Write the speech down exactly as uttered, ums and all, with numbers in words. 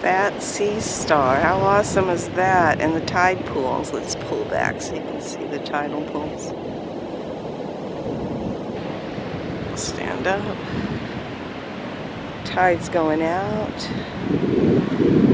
Fat sea star. How awesome is that? And the tide pools. Let's pull back so you can see the tidal pools. Stand up. Tide's going out.